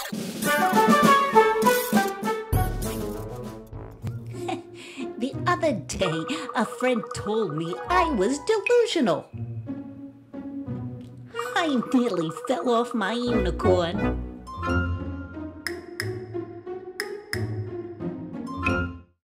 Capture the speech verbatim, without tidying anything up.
The other day, a friend told me I was delusional. I nearly fell off my unicorn.